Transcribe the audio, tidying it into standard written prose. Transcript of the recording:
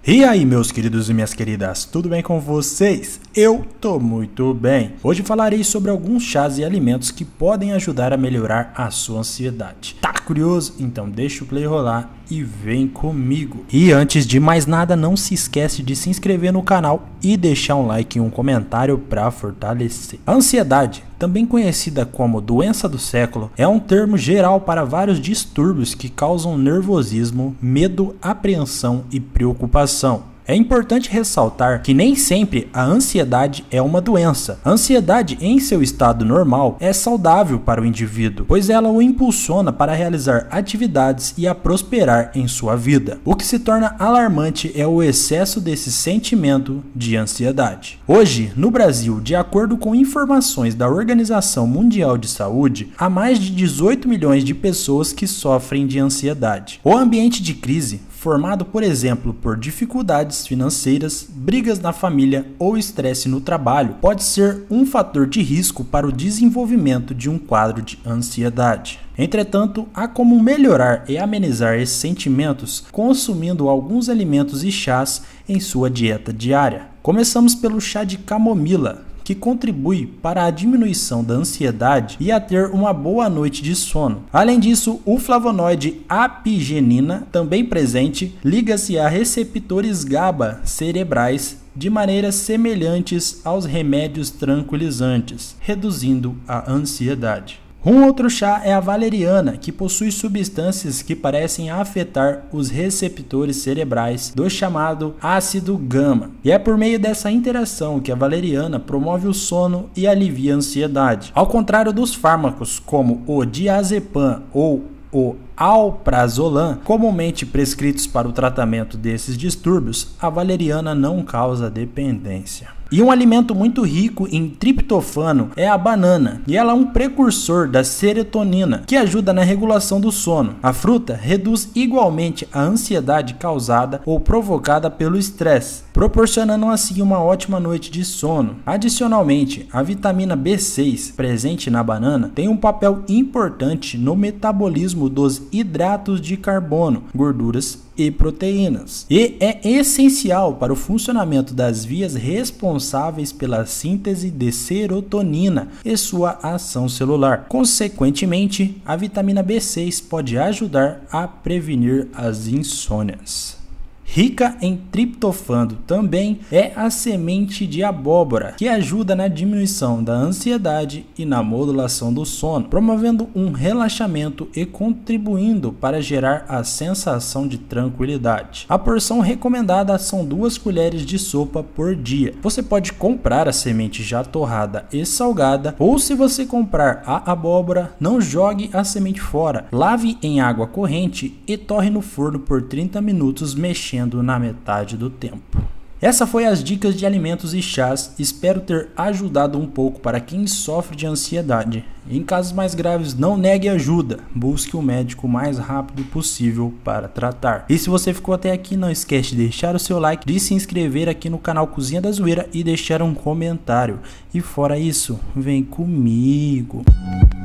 E aí, meus queridos e minhas queridas, tudo bem com vocês? Eu tô muito bem. Hoje falarei sobre alguns chás e alimentos que podem ajudar a melhorar a sua ansiedade. Tá curioso? Então deixa o play rolar e vem comigo. E antes de mais nada, não se esquece de se inscrever no canal e deixar um like e um comentário para fortalecer. A ansiedade, também conhecida como doença do século, é um termo geral para vários distúrbios que causam nervosismo, medo, apreensão e preocupação. É importante ressaltar que nem sempre a ansiedade é uma doença. A ansiedade, em seu estado normal, é saudável para o indivíduo, pois ela o impulsiona para realizar atividades e a prosperar em sua vida. O que se torna alarmante é o excesso desse sentimento de ansiedade. Hoje, no Brasil, de acordo com informações da Organização Mundial de Saúde, há mais de 18 milhões de pessoas que sofrem de ansiedade. O ambiente de crise, formado, por exemplo, por dificuldades financeiras, brigas na família ou estresse no trabalho, pode ser um fator de risco para o desenvolvimento de um quadro de ansiedade. Entretanto, há como melhorar e amenizar esses sentimentos consumindo alguns alimentos e chás em sua dieta diária. Começamos pelo chá de camomila, que contribui para a diminuição da ansiedade e a ter uma boa noite de sono. Além disso, o flavonoide apigenina, também presente, liga-se a receptores GABA cerebrais de maneiras semelhantes aos remédios tranquilizantes, reduzindo a ansiedade. Um outro chá é a valeriana, que possui substâncias que parecem afetar os receptores cerebrais do chamado ácido gama. E é por meio dessa interação que a valeriana promove o sono e alivia a ansiedade. Ao contrário dos fármacos como o diazepam ou o alprazolam, comumente prescritos para o tratamento desses distúrbios, a valeriana não causa dependência. E um alimento muito rico em triptofano é a banana, e ela é um precursor da serotonina, que ajuda na regulação do sono. A fruta reduz igualmente a ansiedade causada ou provocada pelo estresse, proporcionando assim uma ótima noite de sono. Adicionalmente, a vitamina B6 presente na banana tem um papel importante no metabolismo dos hidratos de carbono, gorduras e proteínas, e é essencial para o funcionamento das vias responsáveis pela síntese de serotonina e sua ação celular. Consequentemente, a vitamina B6 pode ajudar a prevenir as insônias. Rica em triptofano também é a semente de abóbora, que ajuda na diminuição da ansiedade e na modulação do sono, promovendo um relaxamento e contribuindo para gerar a sensação de tranquilidade. A porção recomendada são 2 colheres de sopa por dia. Você pode comprar a semente já torrada e salgada, ou se você comprar a abóbora, não jogue a semente fora. Lave em água corrente e torre no forno por 30 minutos, mexendo na metade do tempo. Essa foi as dicas de alimentos e chás, espero ter ajudado um pouco para quem sofre de ansiedade. Em casos mais graves, não negue ajuda, busque o médico o mais rápido possível para tratar. E se você ficou até aqui, não esquece de deixar o seu like, de se inscrever aqui no canal Cozinha da Zoeira e deixar um comentário. E fora isso, vem comigo!